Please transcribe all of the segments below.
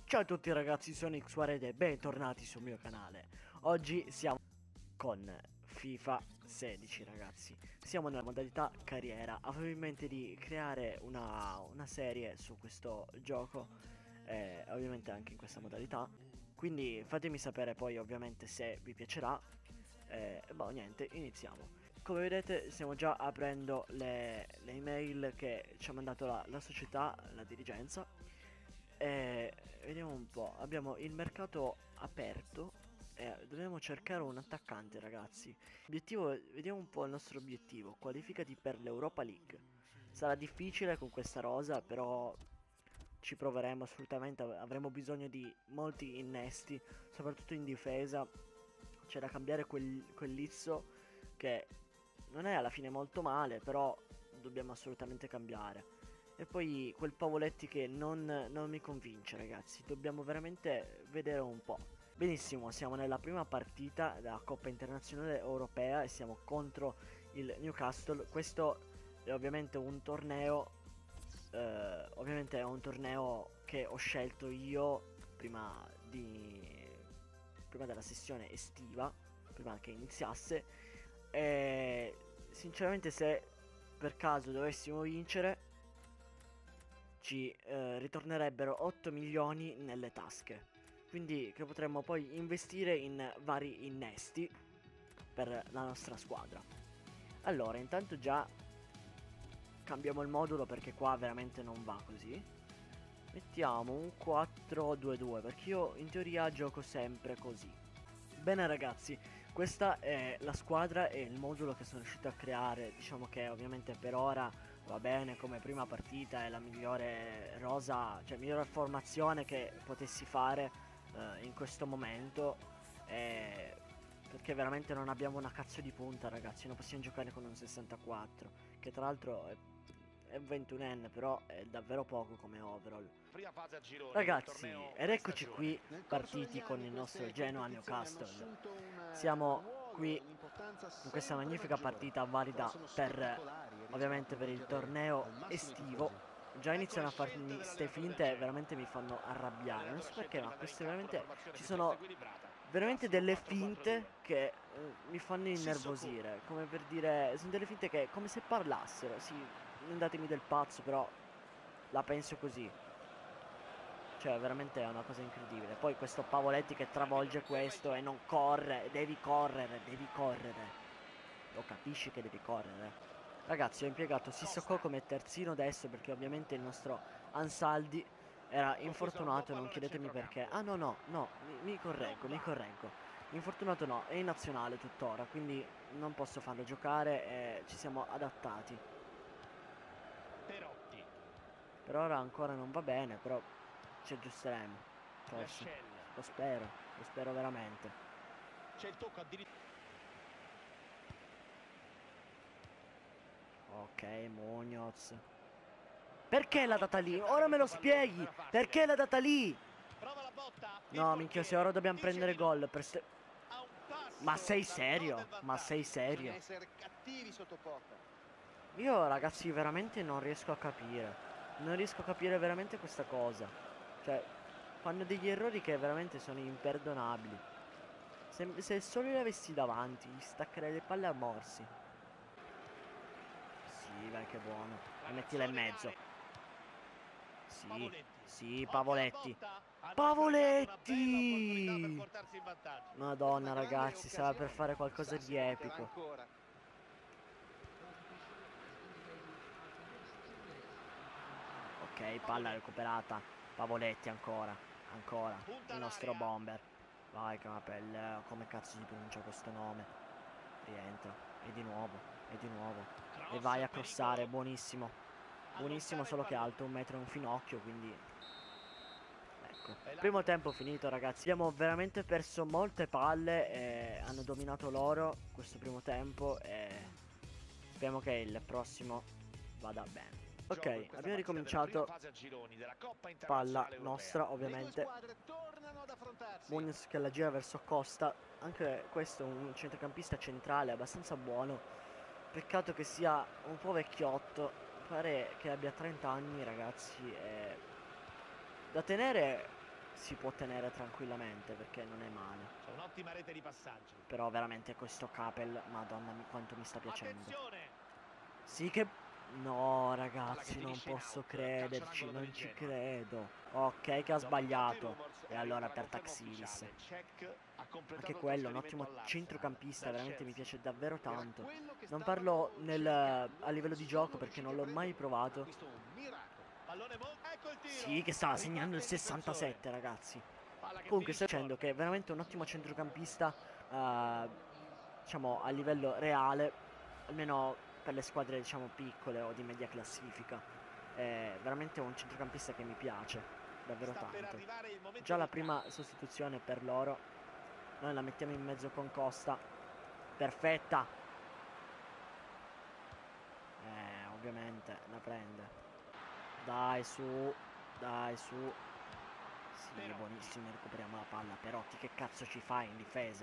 Ciao a tutti ragazzi, sono Xwared e bentornati sul mio canale. Oggi siamo con FIFA 16 ragazzi. Siamo nella modalità carriera. Avevo in mente di creare una serie su questo gioco, ovviamente anche in questa modalità. Quindi fatemi sapere poi ovviamente se vi piacerà. Boh, niente, iniziamo. Come vedete stiamo già aprendo le email che ci ha mandato la società, la dirigenza. Vediamo un po', abbiamo il mercato aperto e dobbiamo cercare un attaccante ragazzi. Obiettivo, vediamo un po' il nostro obiettivo, qualificati per l'Europa League. Sarà difficile con questa rosa, però ci proveremo assolutamente, avremo bisogno di molti innesti, soprattutto in difesa. C'è da cambiare quel Lizzo che non è alla fine molto male, però dobbiamo assolutamente cambiare. E poi quel Pavoletti che non mi convince ragazzi, dobbiamo veramente vedere un po'. Benissimo, siamo nella prima partita della Coppa Internazionale Europea e siamo contro il Newcastle. Questo è ovviamente un torneo, che ho scelto io prima della sessione estiva, prima che iniziasse. E sinceramente se per caso dovessimo vincere ci ritornerebbero 8 milioni nelle tasche, quindi che potremmo poi investire in vari innesti per la nostra squadra. Allora intanto già cambiamo il modulo perché qua veramente non va così. Mettiamo un 4-2-2 perché io in teoria gioco sempre così. Bene ragazzi, questa è la squadra e il modulo che sono riuscito a creare. Diciamo che ovviamente per ora va bene come prima partita, è la migliore rosa, cioè migliore formazione che potessi fare in questo momento, perché veramente non abbiamo una cazzo di punta ragazzi, non possiamo giocare con un 64 che tra l'altro è 21enne, però è davvero poco come overall. Ragazzi, ed eccoci qui partiti con il nostro Genoa Newcastle. Siamo qui in questa magnifica partita valida per ovviamente per il torneo estivo. Già iniziano a farmi ste finte, veramente mi fanno arrabbiare. Non so perché, ma queste veramente ci sono veramente delle finte che mi fanno innervosire. Come per dire, sono delle finte che come se parlassero. Sì, non datemi del pazzo, però la penso così. Cioè, veramente è una cosa incredibile. Poi questo Pavoletti che travolge questo e non corre. Devi correre, devi correre. Lo capisci che devi correre. Ragazzi, ho impiegato Sissoko come terzino destro perché ovviamente il nostro Ansaldi era infortunato. Non chiedetemi perché. Ah, no, no, no, mi correggo, mi correggo. Infortunato no, è in nazionale tuttora, quindi non posso farlo giocare e ci siamo adattati. Per ora ancora non va bene, però ci aggiusteremo. Forse. Lo spero veramente. C'è il tocco addirittura. Ok, Munoz. Perché l'ha data lì? Ora me lo spieghi! Perché l'ha data lì? No, minchia, se ora dobbiamo prendere gol per Ma sei serio? Ma sei serio? Io ragazzi veramente non riesco a capire. Non riesco a capire veramente questa cosa. Cioè, fanno degli errori che veramente sono imperdonabili. Se solo li avessi davanti, gli staccherei le palle a morsi. Sì, vai che buono. E mettila in mezzo. Sì, sì, Pavoletti. Pavoletti! Madonna ragazzi, stava per fare qualcosa di epico. Ok, palla recuperata. Pavoletti ancora. Ancora. Il nostro bomber. Vai Capel, come cazzo si pronuncia questo nome? Rientra. E di nuovo. E di nuovo. E vai a crossare, buonissimo. Buonissimo, solo che è alto un metro e un finocchio, quindi ecco. Primo tempo finito ragazzi. Abbiamo veramente perso molte palle e hanno dominato loro questo primo tempo e speriamo che il prossimo vada bene. Ok, abbiamo ricominciato. Palla nostra ovviamente. Munoz che la gira verso Costa. Anche questo è un centrocampista centrale abbastanza buono. Peccato che sia un po' vecchiotto. Pare che abbia 30 anni ragazzi. Da tenere si può tenere tranquillamente perché non è male. C'è un'ottima rete di passaggi. Però veramente questo Capel, madonna quanto mi sta piacendo. Attenzione! Sì che... No Palla che ragazzi, non finisce in posso out. Calcio crederci, d'angolo per non il ci Genoa. credo. Ok che ha Dopo tanti sbagliato. rumors E è arrivata allora la per conferma Taxilis. ufficiale. Cech ha completato Anche il quello, un trasferimento ottimo all'Arsenal centrocampista, dal veramente mi Chelsea. piace davvero Era tanto. quello che Non parlo stavano cercando a livello e di gioco sono perché riusciti non a l'ho mai prenderlo. Ha provato. visto un miracolo. Pallone ecco il tiro. Sì, che stava segnando il Ribatte il difensore. 67, ragazzi. Palla che Comunque sto finisce in dicendo corner. che è veramente un ottimo centrocampista, diciamo, a livello reale, almeno per le squadre, diciamo, piccole o di media classifica. È veramente un centrocampista che mi piace, davvero Sta per tanto. arrivare il momento Già la del prima cambio. sostituzione per loro, noi la mettiamo in mezzo con Costa. Perfetta. Ovviamente la prende. Dai su, dai su. Sì, buonissimo, recuperiamo la palla. Perotti, che cazzo ci fai in difesa?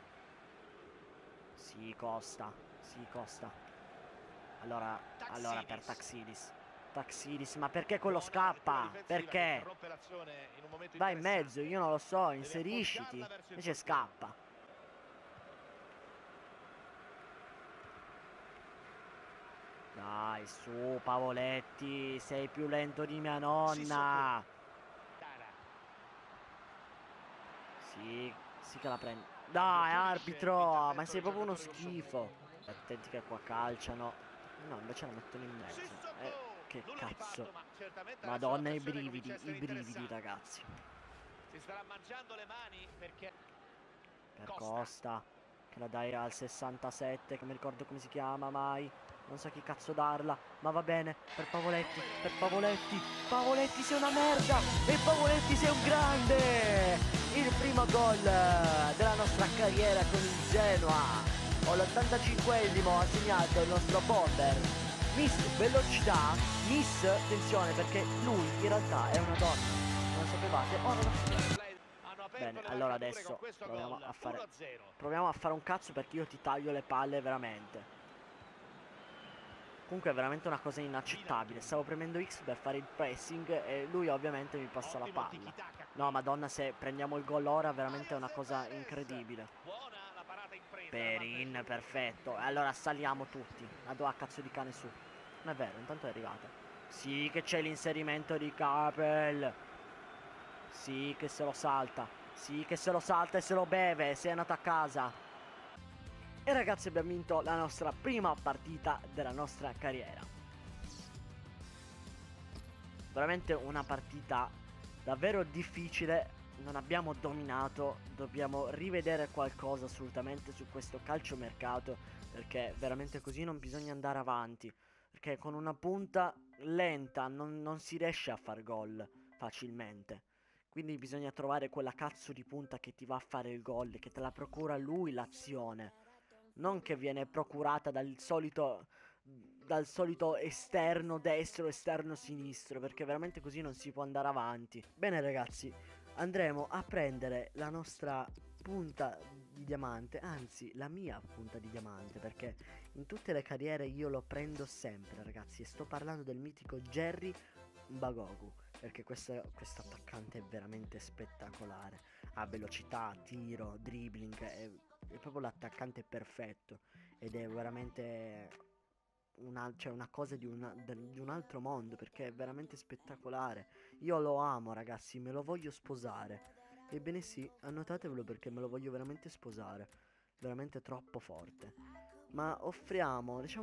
Sì, Costa. Sì, Costa. Allora per Taxilis. Taxilis, ma perché quello Buona la lettura scappa? difensiva che Perché? interrompe l'azione in un momento Vai in mezzo, interessante. io non lo so, Deve inserisciti. appoggiarla verso il Invece portiere. scappa. Dai, su, Pavoletti, sei più lento di mia Sissoko. nonna. Dara. Sì, sì che la prendi. Dai, L'arbitro punisce arbitro, ma l'intervento sei del proprio uno giocatore rossonero. schifo. Attenti che qua calciano. No, invece la mettono in mezzo. Sissoko. Che Nulla di cazzo. fatto, ma certamente adesso Madonna, l'azione comincia a essere i brividi, interessante. ragazzi. Si starà mangiando le mani perché Per Costa. Costa, che la dai al 67, che mi ricordo come si chiama mai. Non so chi cazzo darla, ma va bene. Per Pavoletti, per Pavoletti. Pavoletti sei una merda! E Pavoletti sei un grande! Il primo gol della nostra carriera con il Genoa. All'85esimo ha segnato il nostro bomber. Miss velocità, miss, attenzione perché lui in realtà è una donna. Non lo sapevate? Oh, non lo sapete. Hanno aperto Bene, le allora marcature con adesso questo gol. 1-0. proviamo a fare un cazzo perché io ti taglio le palle veramente. Comunque è veramente una cosa inaccettabile. Stavo premendo X per fare il pressing e lui ovviamente mi passa la Ottimo palla. tiki-taka No, qui. madonna, se prendiamo il gol ora veramente è una Arias e cosa Perez. incredibile. Buona la parata impresa da parte del Perin, giocatore perfetto. E francese. allora saliamo tutti. La do a cazzo di cane su. Non è vero, intanto è arrivata. Sì che c'è l'inserimento di Capel. Sì che se lo salta. Sì che se lo salta e se lo beve. Sei andato a casa. E ragazzi, abbiamo vinto la nostra prima partita della nostra carriera. Veramente una partita davvero difficile. Non abbiamo dominato. Dobbiamo rivedere qualcosa assolutamente su questo calciomercato, perché veramente così non bisogna andare avanti. Perché con una punta lenta non si riesce a far gol facilmente. Quindi bisogna trovare quella cazzo di punta che ti va a fare il gol, che te la procura lui l'azione. Non che viene procurata dal solito esterno destro, esterno sinistro, perché veramente così non si può andare avanti. Bene ragazzi, andremo a prendere la nostra punta di diamante, anzi la mia punta di diamante, perché in tutte le carriere io lo prendo sempre ragazzi, e sto parlando del mitico Jerry Bagogu, perché questo attaccante è veramente spettacolare, ha velocità, tiro, dribbling, è proprio l'attaccante perfetto ed è veramente cioè una cosa di un altro mondo perché è veramente spettacolare. Io lo amo ragazzi, me lo voglio sposare. Ebbene sì, annotatevelo perché me lo voglio veramente sposare. Veramente troppo forte. Ma offriamo, diciamo,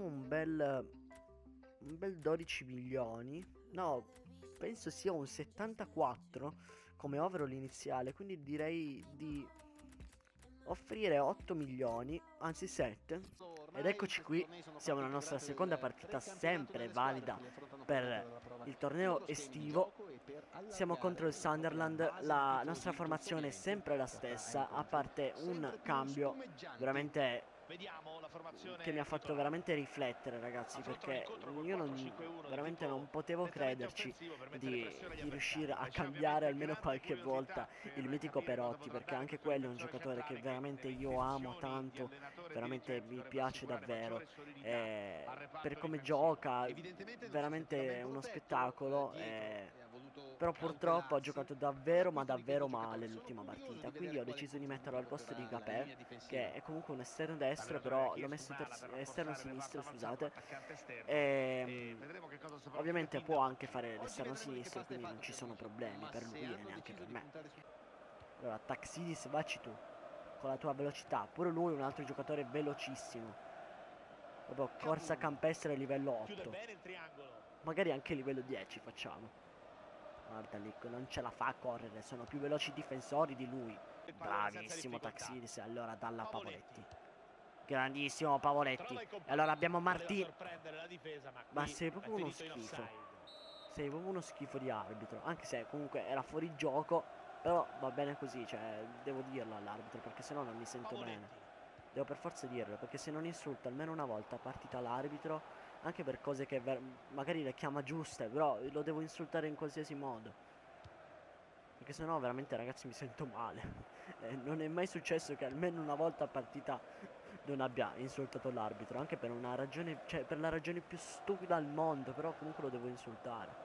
un bel 12 milioni. No, penso sia un 74 come overall iniziale, quindi direi di offrire 8 milioni, anzi 7. Ed eccoci qui, siamo alla nostra seconda partita sempre valida per il torneo estivo. Siamo contro il Sunderland, la nostra formazione è sempre la stessa, a parte un cambio veramente Vediamo la che mi ha formazione fatto titolare. veramente riflettere ragazzi, Affrontano perché l'incontro col io 4-5-1 di veramente tipo non potevo nettamente crederci offensivo per mettere pressione agli di riuscire avversari. a Ma c'è cambiare ovviamente almeno grande qualche volta curiosità il per mitico capire cosa Perotti, potrà perché dare anche questo quello è un difensore giocatore che centrale che veramente nelle io amo intenzioni di tanto, allenatore e veramente dirigente mi dovrebbe piace assicurare davvero, maggiore solidità al per reparto come difensivo. gioca, Evidentemente non si sentiva veramente ben uno protetto spettacolo. dietro e ha voluto Però purtroppo ha giocato davvero ma davvero male l'ultima partita, quindi ho deciso di metterlo al posto di Capè, che è comunque un esterno destro, però l'ho messo esterno sinistro, scusate. Ovviamente può anche fare l'esterno sinistro, quindi non ci sono problemi per lui e neanche per me. Allora, Taxidis, vacci tu con la tua velocità. Pure lui è un altro giocatore velocissimo, proprio corsa campestre livello 8, magari anche livello 10 facciamo. Guarda lì, non ce la fa a correre, sono più veloci i difensori di lui. Bravissimo Taxidis, allora dalla Pavoletti. Grandissimo Pavoletti. E allora abbiamo Martin. Ma sei proprio uno schifo. Sei proprio uno schifo di arbitro. Anche se comunque era fuori gioco. Però va bene così, cioè devo dirlo all'arbitro, perché sennò non mi sento bene. Devo per forza dirlo, perché se non insulta almeno una volta a partita l'arbitro, anche per cose che magari le chiama giuste, però lo devo insultare in qualsiasi modo, perché sennò veramente, ragazzi, mi sento male. Non è mai successo che almeno una volta a partita non abbia insultato l'arbitro, anche per una ragione, cioè per la ragione più stupida al mondo, però comunque lo devo insultare.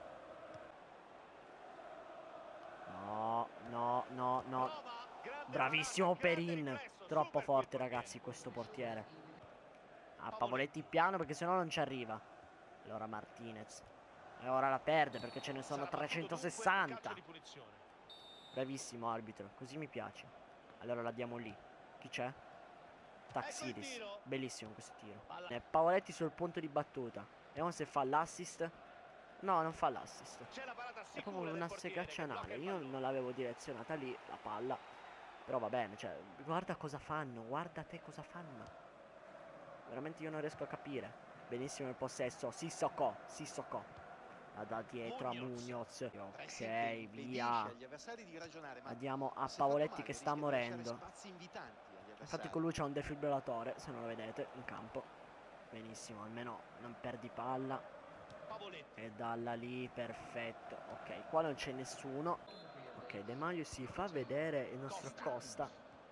No, no, no, no. Bravissimo Perin. Troppo forte, ragazzi, questo portiere. Ah, Pavoletti piano, perché sennò non ci arriva. Allora Martinez. E ora la perde perché ce ne sono 360. Bravissimo arbitro, così mi piace. Allora la diamo lì. Chi c'è? Taxidis. Bellissimo questo tiro. Pavoletti sul punto di battuta. Vediamo se fa l'assist. No, non fa l'assist. È proprio una segaccianale. Io non l'avevo direzionata lì, la palla. Però va bene, cioè, guarda cosa fanno. Guarda te cosa fanno. Veramente io non riesco a capire. Benissimo il possesso. Sissoko. Da dietro a Munoz. Ok, via. Andiamo a Pavoletti che sta morendo. Infatti con lui c'è un defibrillatore, se non lo vedete, in campo. Benissimo, almeno non perdi palla. E dalla lì, perfetto. Ok, qua non c'è nessuno. Ok, De Maio si fa vedere il nostro Costa.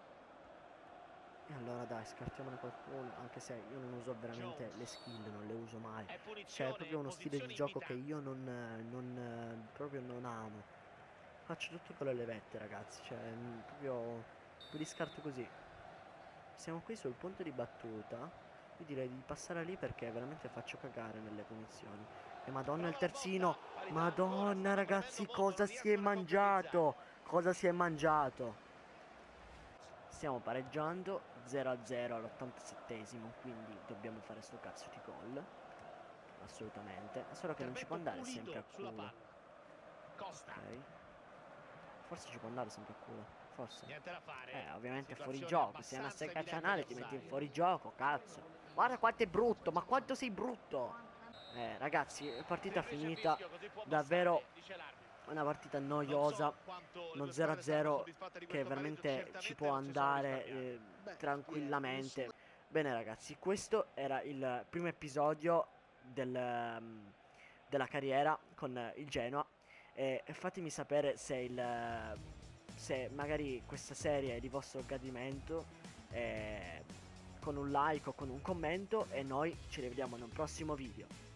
E allora dai, scartiamone qualcuno. Anche se io non uso veramente le skill, non le uso mai. Cioè è proprio uno stile di gioco che io proprio non amo. Faccio tutto con le levette, ragazzi. Cioè proprio me li scarto così. Siamo qui sul punto di battuta. Io direi di passare lì perché veramente faccio cagare nelle punizioni. E madonna il terzino. Madonna ragazzi, cosa si è mangiato? Cosa si è mangiato? Stiamo pareggiando 0-0 all'87esimo, quindi dobbiamo fare sto cazzo di gol. Assolutamente. Solo che non ci può andare sempre a culo. Ok. Forse ci può andare sempre a culo. Forse. Ovviamente fuori gioco. Se è una secca canale ti metti in fuori gioco, cazzo. Guarda quanto è brutto, ma quanto sei brutto. Ragazzi, partita finita. Davvero una partita noiosa. Uno 0-0 che veramente ci può andare tranquillamente. Bene ragazzi, questo era il primo episodio della carriera con il Genoa. E fatemi sapere se magari questa serie è di vostro gradimento, con un like o con un commento, e noi ci rivediamo in un prossimo video.